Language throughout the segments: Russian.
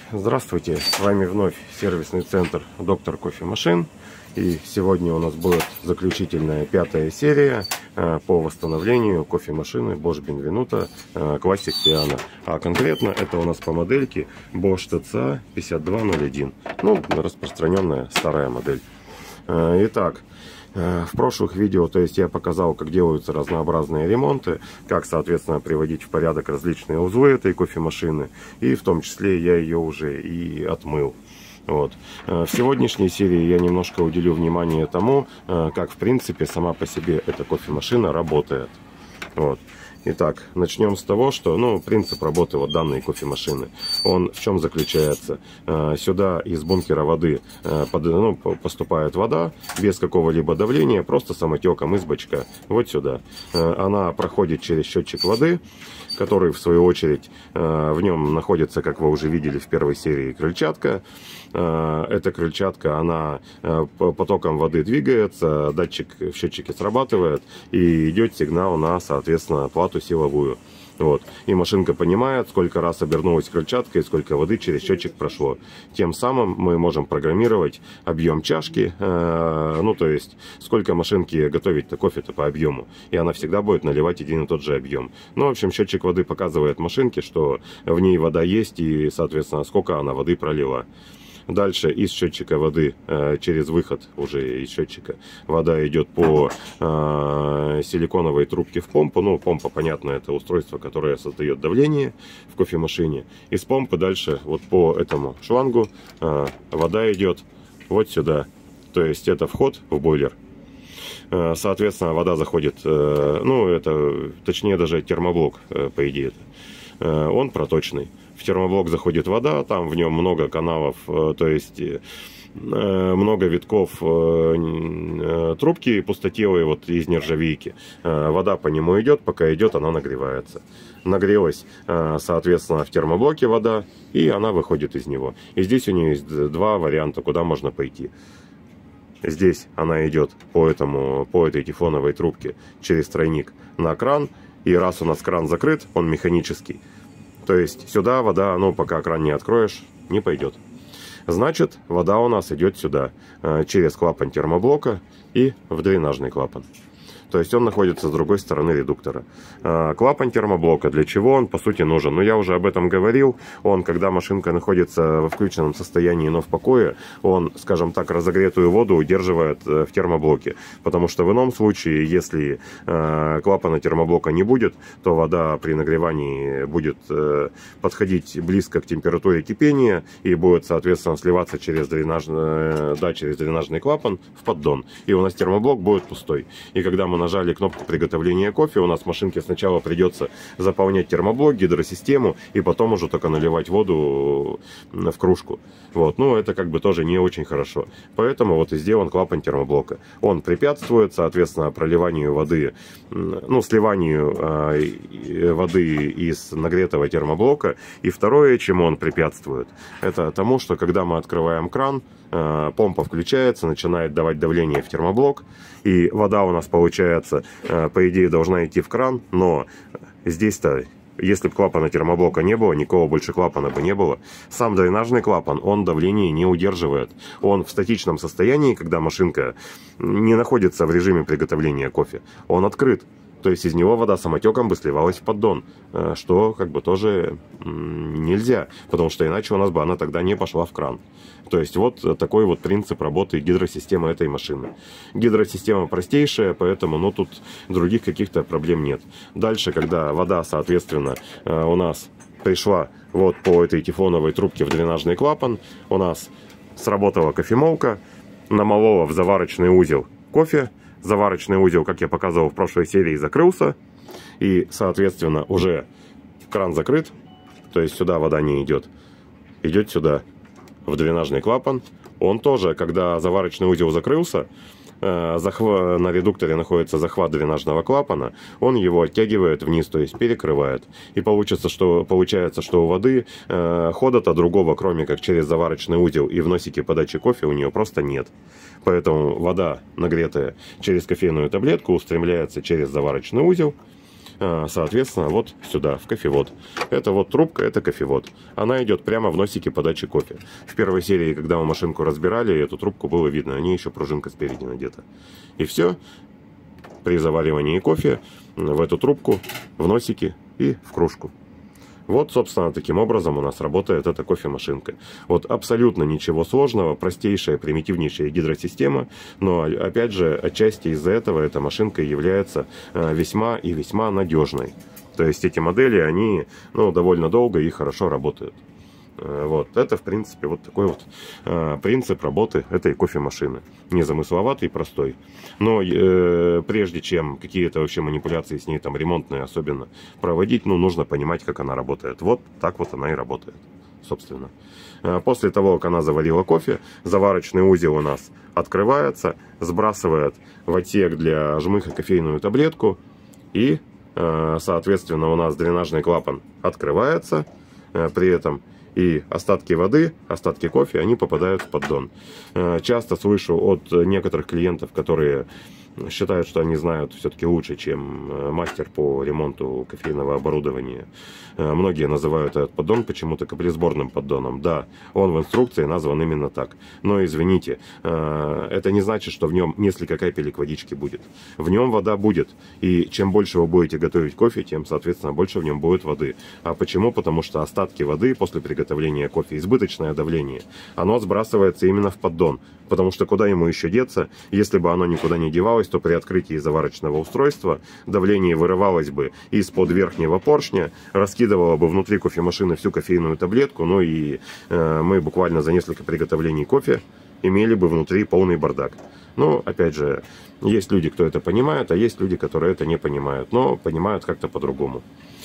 Здравствуйте, с вами вновь сервисный центр Доктор Кофемашин. И сегодня у нас будет заключительная 5-я серия по восстановлению кофемашины Bosch Benvenuto Classic Piano. А конкретно это у нас по модельке Bosch TCA 5201. Ну, распространенная старая модель. Итак, в прошлых видео, то есть я показал, как делаются разнообразные ремонты, как, соответственно, приводить в порядок различные узлы этой кофемашины, и в том числе я ее уже и отмыл. Вот. В сегодняшней серии я немножко уделю внимание тому, как, в принципе, сама по себе эта кофемашина работает. Вот. Итак, начнем с того, что, принцип работы вот данной кофемашины, он в чем заключается? Сюда из бункера воды поступает вода без какого-либо давления, просто самотеком из бачка, вот сюда. Она проходит через счетчик воды, который, в свою очередь, в нем находится, как вы уже видели в первой серии, крыльчатка. Эта крыльчатка, она потоком воды двигается, датчик в счетчике срабатывает, и идет сигнал на, соответственно, плату силовую. Вот. И машинка понимает, сколько раз обернулась крыльчатка и сколько воды через счетчик прошло. Тем самым мы можем программировать объем чашки, то есть сколько машинке готовить-то кофе-то по объему. И она всегда будет наливать один и тот же объем. В общем, счетчик воды показывает машинке, что в ней вода есть и, соответственно, сколько она воды пролила. Дальше из счетчика воды, через выход уже из счетчика, вода идет по силиконовой трубке в помпу. Помпа, понятно, это устройство, которое создает давление в кофемашине. Из помпы дальше вот по этому шлангу вода идет вот сюда. То есть это вход в бойлер. Соответственно, вода заходит, точнее даже термоблок, по идее. Он проточный. В термоблок заходит вода, там в нем много каналов, то есть много витков трубки пустотелые вот из нержавейки. Вода по нему идет, пока идет, она нагревается. Нагрелась, соответственно, в термоблоке вода, и она выходит из него. И здесь у нее есть два варианта, куда можно пойти. Здесь она идет по этой тефлоновой трубке через тройник на кран. И раз у нас кран закрыт, он механический. То есть сюда вода, пока кран не откроешь, не пойдет. Значит, вода у нас идет сюда, через клапан термоблока и в дренажный клапан. То есть он находится с другой стороны редуктора. Клапан термоблока, для чего он по сути нужен? Я уже об этом говорил. Он, когда машинка находится в включенном состоянии, но в покое, он, скажем так, разогретую воду удерживает в термоблоке. Потому что в ином случае, если клапана термоблока не будет, то вода при нагревании будет подходить близко к температуре кипения и будет, соответственно, сливаться через дренажный клапан в поддон. И у нас термоблок будет пустой. И когда мы нажали кнопку приготовления кофе, у нас в машинке сначала придется заполнять термоблок, гидросистему, и потом уже только наливать воду в кружку. Это как бы тоже не очень хорошо. Поэтому вот и сделан клапан термоблока. Он препятствует, соответственно, проливанию воды, сливанию воды из нагретого термоблока. И второе, чему он препятствует, это тому, что когда мы открываем кран, помпа включается, начинает давать давление в термоблок, и вода у нас, получается, по идее, должна идти в кран, но здесь-то, если бы клапана термоблока не было, никакого больше клапана бы не было. Сам дренажный клапан, он давление не удерживает. Он в статичном состоянии, когда машинка не находится в режиме приготовления кофе, он открыт. То есть из него вода самотеком бы сливалась в поддон, что как бы тоже нельзя, потому что иначе у нас бы она тогда не пошла в кран. То есть вот такой вот принцип работы гидросистемы этой машины. Гидросистема простейшая, поэтому тут других каких-то проблем нет. Дальше, когда вода, соответственно, у нас пришла вот по этой тефлоновой трубке в дренажный клапан, у нас сработала кофемолка, намолола в заварочный узел кофе. Заварочный узел, как я показывал в прошлой серии, закрылся. И, соответственно, уже кран закрыт. То есть сюда вода не идет. Идет сюда, в дренажный клапан. Он тоже, когда заварочный узел закрылся, на редукторе находится захват дренажного клапана, он его оттягивает вниз, то есть перекрывает. И получается, что у воды хода-то другого, кроме как через заварочный узел и в носике подачи кофе, у нее просто нет. Поэтому вода, нагретая через кофейную таблетку, устремляется через заварочный узел, соответственно, вот сюда, в кофевод. Это вот трубка, это кофевод. Она идет прямо в носике подачи кофе. В первой серии, когда мы машинку разбирали, эту трубку было видно, о ней еще пружинка спереди надета. И все, при заваривании кофе в эту трубку, в носике и в кружку. Вот, собственно, таким образом у нас работает эта кофемашинка. Вот абсолютно ничего сложного, простейшая, примитивнейшая гидросистема, но, опять же, отчасти из-за этого эта машинка является весьма и весьма надежной. То есть эти модели, они довольно долго и хорошо работают. Вот, это, в принципе, вот такой вот принцип работы этой кофемашины. Незамысловатый, простой. Но прежде чем какие-то вообще манипуляции с ней, там, ремонтные особенно, проводить, нужно понимать, как она работает. Вот так вот она и работает, собственно. После того, как она заварила кофе, заварочный узел у нас открывается, сбрасывает в отсек для жмыха кофейную таблетку. И, соответственно, у нас дренажный клапан открывается при этом. И остатки воды, остатки кофе, они попадают в поддон. Часто слышу от некоторых клиентов, которые считают, что они знают все-таки лучше, чем мастер по ремонту кофейного оборудования. Многие называют этот поддон почему-то каплесборным поддоном. Да, он в инструкции назван именно так. Но, извините, это не значит, что в нем несколько капелек водички будет. В нем вода будет. И чем больше вы будете готовить кофе, тем, соответственно, больше в нем будет воды. А почему? Потому что остатки воды после приготовления кофе, избыточное давление, оно сбрасывается именно в поддон. Потому что куда ему еще деться? Если бы оно никуда не девалось, то при открытии заварочного устройства давление вырывалось бы из-под верхнего поршня, раскидывало бы внутри кофемашины всю кофейную таблетку, и мы буквально за несколько приготовлений кофе имели бы внутри полный бардак. Но, опять же, есть люди, кто это понимает, а есть люди, которые это не понимают, но понимают как-то по-другому.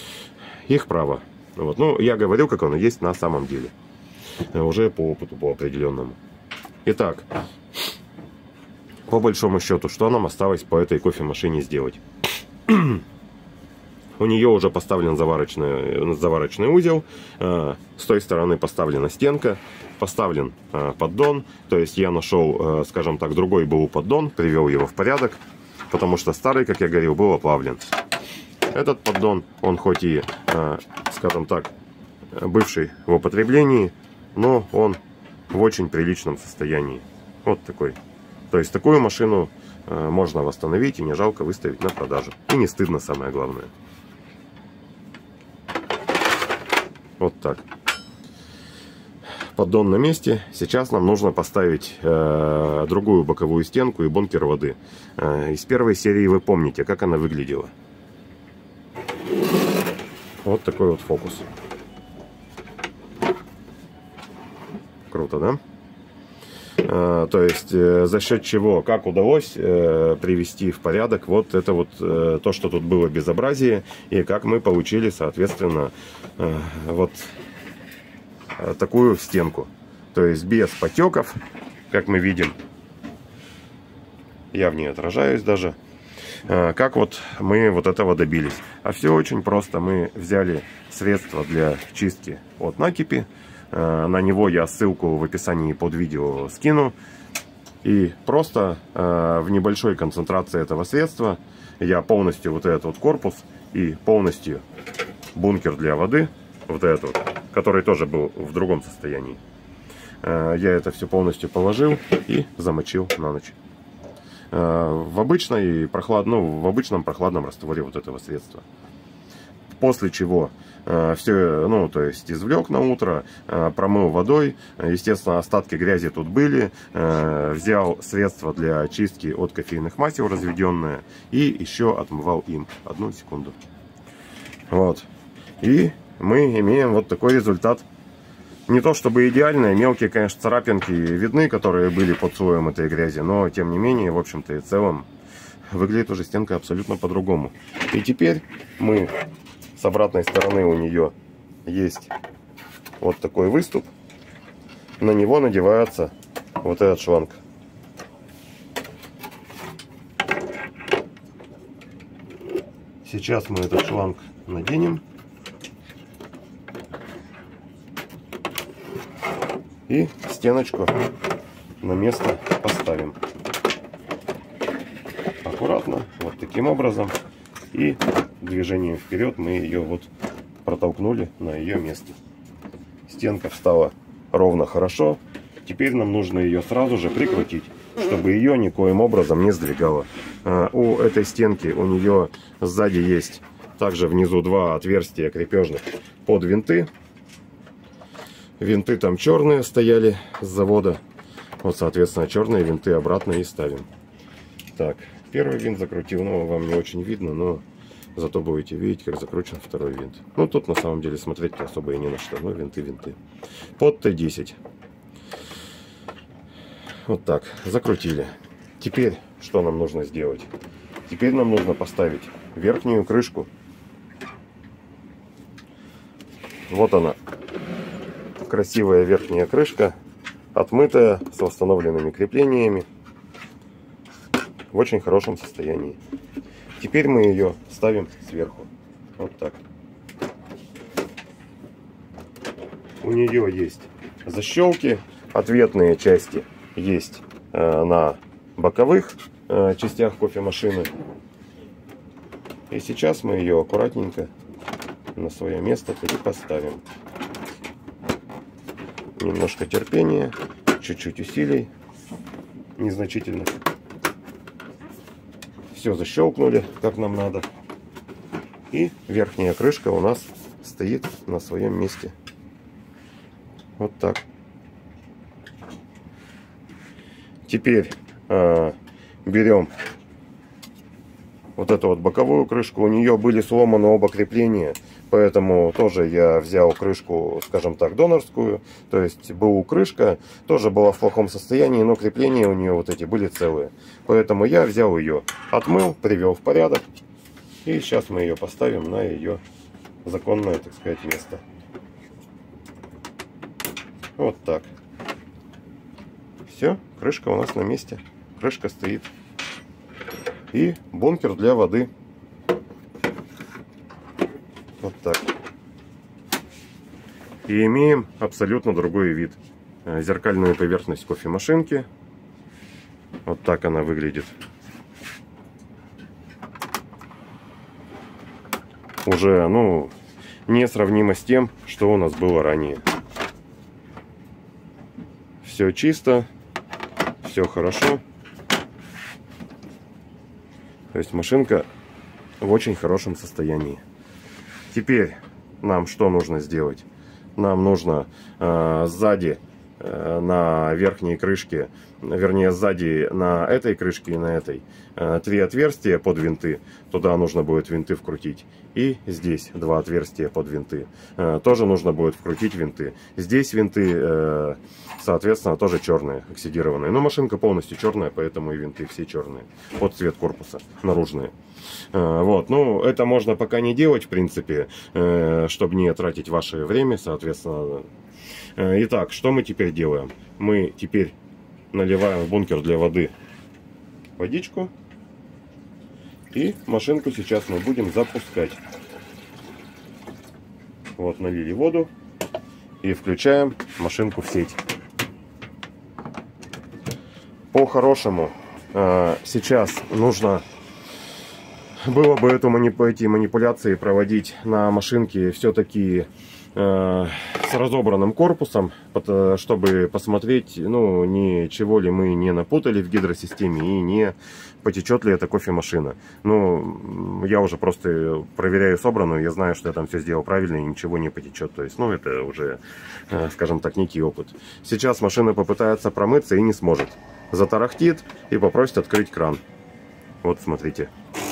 Их право. Вот. Я говорю, как оно есть на самом деле. Уже по опыту, по определенному. Итак, по большому счету, что нам осталось по этой кофемашине сделать? У нее уже поставлен заварочный узел, с той стороны поставлена стенка, поставлен поддон. То есть я нашел, скажем так, другой БУ поддон, привел его в порядок, потому что старый, как я говорил, был оплавлен. Этот поддон, он хоть и, скажем так, бывший в употреблении, но он в очень приличном состоянии. Вот такой. То есть такую машину можно восстановить и не жалко выставить на продажу. И не стыдно, самое главное. Вот так. Поддон на месте. Сейчас нам нужно поставить другую боковую стенку и бункер воды. Из первой серии вы помните, как она выглядела. Вот такой вот фокус. Круто, да? То есть за счет чего, как удалось привести в порядок вот это вот то, что тут было безобразие, и как мы получили, соответственно, вот такую стенку. То есть без потеков, как мы видим. Я в ней отражаюсь даже. Как вот мы вот этого добились? А все очень просто. Мы взяли средство для чистки от накипи. На него я ссылку в описании под видео скину. И просто в небольшой концентрации этого средства я полностью вот этот вот корпус и полностью бункер для воды, вот этот вот, который тоже был в другом состоянии, я это все полностью положил и замочил на ночь. В обычном прохладном растворе вот этого средства. После чего все, то есть извлек на утро, промыл водой. Естественно, остатки грязи тут были. Взял средство для очистки от кофейных масел разведенное и еще отмывал им. Одну секунду. Вот. И мы имеем вот такой результат. Не то чтобы идеальные, мелкие, конечно, царапинки видны, которые были под слоем этой грязи, но тем не менее, в общем-то и целом, выглядит уже стенка абсолютно по-другому. И теперь мы с обратной стороны, у нее есть вот такой выступ, на него надевается вот этот шланг. Сейчас мы этот шланг наденем. И стеночку на место поставим. Аккуратно, вот таким образом. И движением вперед мы ее вот протолкнули на ее место. Стенка встала ровно, хорошо. Теперь нам нужно ее сразу же прикрутить, чтобы ее никоим образом не сдвигало. У этой стенки, у нее сзади есть также внизу два отверстия крепежных под винты. Винты там черные стояли с завода. Вот, соответственно, черные винты обратно и ставим. Так, первый винт закрутил, ну, вам не очень видно, но зато будете видеть, как закручен второй винт. Ну, тут на самом деле смотреть особо и не на что, но винты. Под Т10. Вот так, закрутили. Теперь, что нам нужно сделать? Теперь нам нужно поставить верхнюю крышку. Вот она, красивая верхняя крышка, отмытая, с восстановленными креплениями, в очень хорошем состоянии. Теперь мы ее ставим сверху. Вот так. У нее есть защелки, ответные части есть на боковых частях кофемашины. И сейчас мы ее аккуратненько на свое место поставим. Немножко терпения, чуть-чуть усилий, незначительно. Все защелкнули, как нам надо. И верхняя крышка у нас стоит на своем месте. Вот так. Теперь берем вот эту вот боковую крышку. У нее были сломаны оба крепления, поэтому тоже я взял крышку, скажем так, донорскую. То есть БУ крышка тоже была в плохом состоянии, но крепления у нее вот эти были целые. Поэтому я взял ее, отмыл, привел в порядок. И сейчас мы ее поставим на ее законное, так сказать, место. Вот так. Все, крышка у нас на месте. Крышка стоит. И бункер для воды. Вот так. И имеем абсолютно другой вид. Зеркальную поверхность кофемашинки. Вот так она выглядит. Уже, ну, несравнимо с тем, что у нас было ранее. Все чисто, все хорошо. То есть машинка в очень хорошем состоянии. Теперь нам что нужно сделать? Нам нужно сзади на верхней крышке, вернее сзади на этой крышке и на этой, 3 отверстия под винты. Туда нужно будет винты вкрутить. И здесь 2 отверстия под винты. Тоже нужно будет вкрутить винты. Здесь винты, соответственно, тоже черные, оксидированные. Но машинка полностью черная, поэтому и винты все черные. Под цвет корпуса, наружные. Вот, ну, это можно пока не делать, в принципе, чтобы не тратить ваше время, соответственно. Итак, что мы теперь делаем? Мы теперь наливаем в бункер для воды водичку. И машинку сейчас мы будем запускать. Вот, налили воду. И включаем машинку в сеть. По-хорошему, сейчас нужно было бы эти манипуляции проводить на машинке все-таки с разобранным корпусом, чтобы посмотреть, ну, ничего ли мы не напутали в гидросистеме и не потечет ли эта кофемашина. Ну, я уже просто проверяю собранную, я знаю, что я там все сделал правильно и ничего не потечет. То есть, ну, это уже, скажем так, некий опыт. Сейчас машина попытается промыться и не сможет. Затарахтит и попросит открыть кран. Вот, смотрите.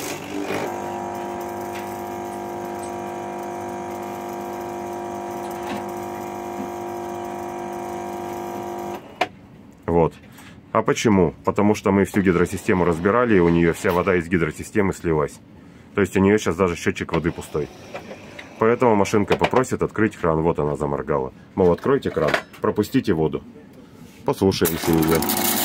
Вот. А почему? Потому что мы всю гидросистему разбирали, и у нее вся вода из гидросистемы слилась. То есть у нее сейчас даже счетчик воды пустой. Поэтому машинка попросит открыть кран. Вот она заморгала. Мол, откройте кран, пропустите воду. Послушаемся ее.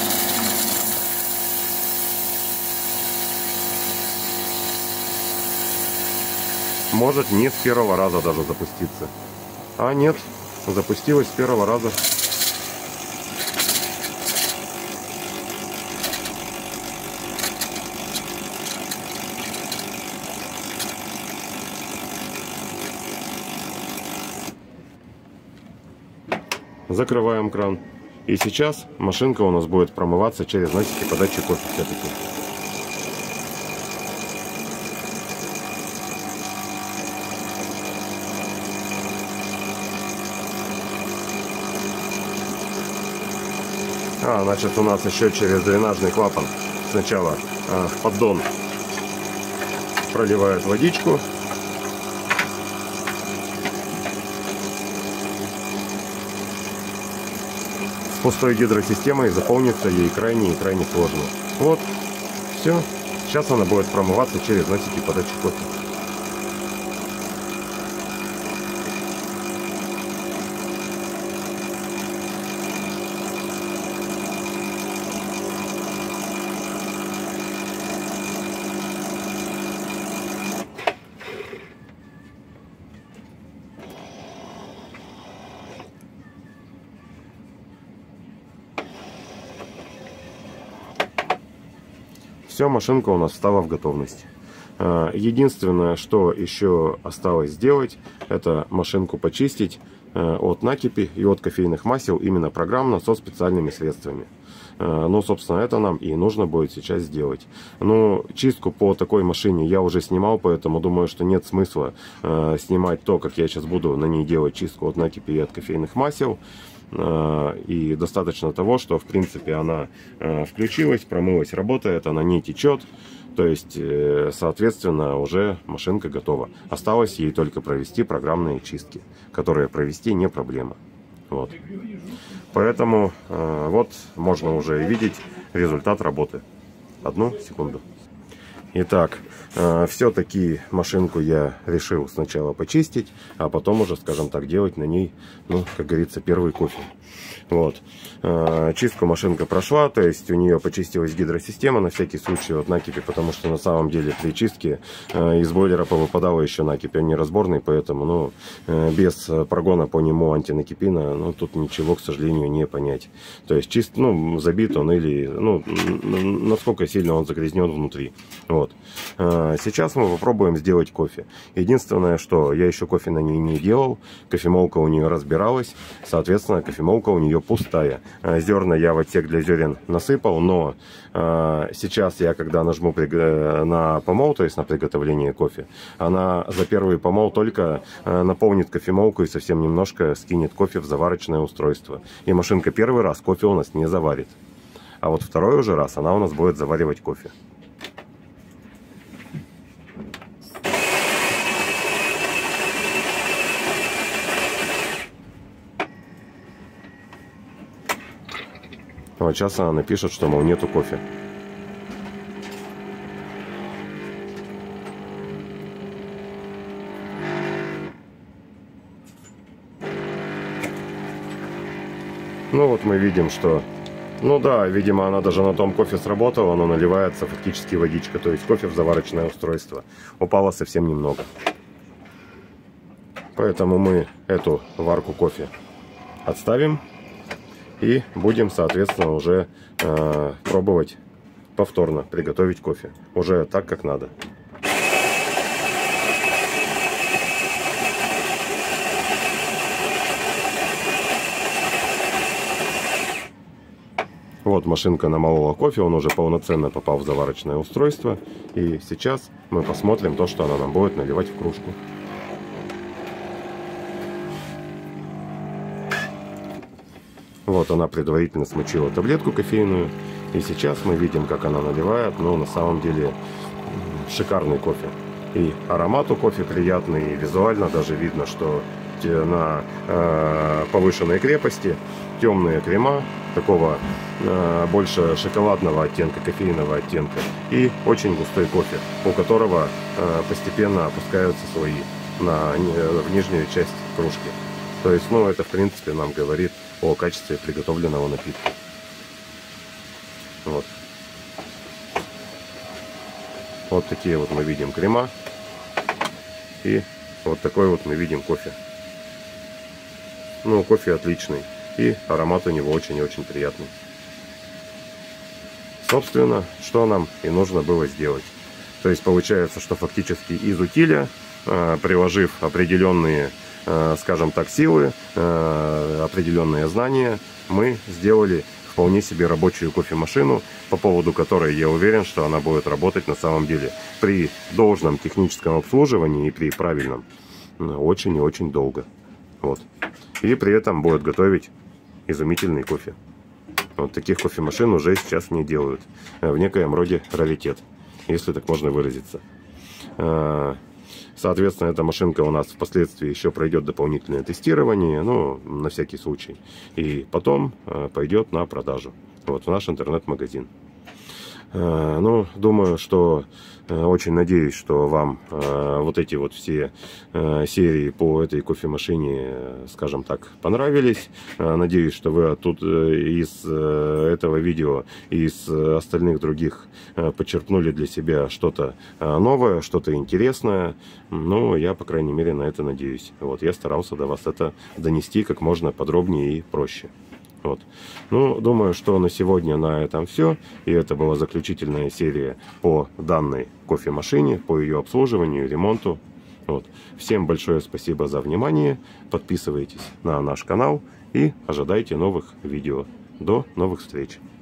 Может не с первого раза даже запуститься. А нет, запустилась с первого раза. Закрываем кран. И сейчас машинка у нас будет промываться через носики подачи кофе все-таки. Значит, у нас еще через дренажный клапан сначала в поддон проливают водичку. С пустой гидросистемой заполнится ей крайне и крайне сложно. Вот, все. Сейчас она будет промываться через носики подачи кофе. Все, машинка у нас встала в готовность. Единственное, что еще осталось сделать, это машинку почистить от накипи и от кофейных масел именно программно со специальными средствами. Ну, собственно, это нам и нужно будет сейчас сделать. Ну, чистку по такой машине я уже снимал, поэтому думаю, что нет смысла снимать то, как я сейчас буду на ней делать чистку от накипи и от кофейных масел. И достаточно того, что в принципе она включилась, промылась, работает, она не течет. То есть, соответственно, уже машинка готова. Осталось ей только провести программные чистки, которые провести не проблема. Вот. Поэтому вот можно уже видеть результат работы. Одну секунду. Итак, все-таки машинку я решил сначала почистить, а потом уже, скажем так, делать на ней, ну, как говорится, первый кофе. Вот. Чистку машинка прошла, то есть у нее почистилась гидросистема на всякий случай от накипи, потому что на самом деле при чистке из бойлера повыпадала еще накипь, он неразборный, поэтому, ну, без прогона по нему антинакипина, ну, тут ничего, к сожалению, не понять. То есть чист, ну, забит он или, ну, насколько сильно он загрязнен внутри. Вот. Сейчас мы попробуем сделать кофе. Единственное, что я еще кофе на ней не делал, кофемолка у нее разбиралась, соответственно, кофемолка у нее пустая. Зерна я в отсек для зерен насыпал, но сейчас я, когда нажму на помол, то есть на приготовление кофе, она за первый помол только наполнит кофемолку и совсем немножко скинет кофе в заварочное устройство. И машинка первый раз кофе у нас не заварит. А вот второй уже раз она у нас будет заваривать кофе. Вот сейчас она напишет, что, мол, нету кофе. Ну вот мы видим, что... Ну да, видимо, она даже на том кофе сработала, но наливается фактически водичка. То есть кофе в заварочное устройство. Упало совсем немного. Поэтому мы эту варку кофе отставим. И будем, соответственно, уже пробовать повторно приготовить кофе. Уже так, как надо. Вот машинка намолола кофе, он уже полноценно попал в заварочное устройство. И сейчас мы посмотрим то, что она нам будет наливать в кружку. Вот она предварительно смочила таблетку кофейную. И сейчас мы видим, как она наливает. Но на самом деле шикарный кофе. И аромат у кофе приятный. И визуально даже видно, что на повышенной крепости темные крема. Такого больше шоколадного оттенка, кофейного оттенка. И очень густой кофе, у которого постепенно опускаются слои в нижнюю часть кружки. То есть, ну, это в принципе нам говорит о качестве приготовленного напитка. Вот. Вот такие вот мы видим крема. И вот такой вот мы видим кофе. Ну, кофе отличный. И аромат у него очень и очень приятный. Собственно, что нам и нужно было сделать. То есть получается, что фактически из утиля, приложив определенные скажем так, силы, определенные знания, мы сделали вполне себе рабочую кофемашину, по поводу которой я уверен, что она будет работать на самом деле при должном техническом обслуживании и при правильном очень и очень долго. Вот. И при этом будет готовить изумительный кофе. Вот таких кофемашин уже сейчас не делают. В некоем роде раритет, если так можно выразиться. Соответственно, эта машинка у нас впоследствии еще пройдет дополнительное тестирование, ну, на всякий случай. И потом пойдет на продажу. Вот, в наш интернет-магазин. Ну, думаю, что очень надеюсь, что вам вот эти вот все серии по этой кофемашине, скажем так, понравились. Надеюсь, что вы тут из этого видео и из остальных других почерпнули для себя что-то новое, что-то интересное. Ну, я, по крайней мере, на это надеюсь. Вот, я старался до вас это донести как можно подробнее и проще. Вот. Ну, думаю, что на сегодня на этом все. И это была заключительная серия по данной кофемашине, по ее обслуживанию, ремонту. Вот. Всем большое спасибо за внимание. Подписывайтесь на наш канал и ожидайте новых видео. До новых встреч!